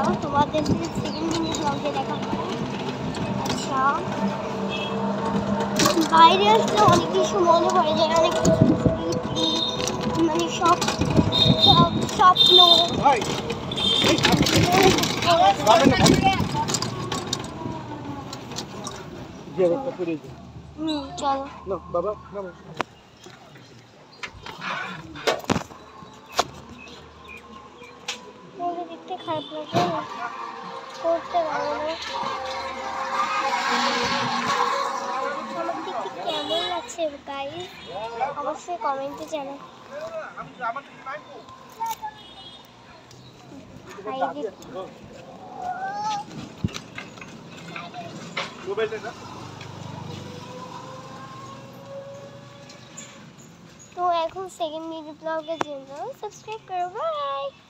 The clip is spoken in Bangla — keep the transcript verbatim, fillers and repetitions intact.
তোমাদের সাথে সেকেন্ড মিনি ব্লগে দেখা হবে। আচ্ছা, বাইরে আসলে অনেক কিছু মনে পড়ে যায়, অনেক কিছু স্মৃতি, মানে সব সব স্বপ্ন। হুম, চলো বাবা। দেখতে খারাপ লাগে, করতে পারবো না। আমার দেখতে কেমন লাগছে গাইস অবশ্যই কমেন্টে জানাও। তো এখন সেকেন্ড মিনি ব্লগের জন্য সাবস্ক্রাইব করো, বাই।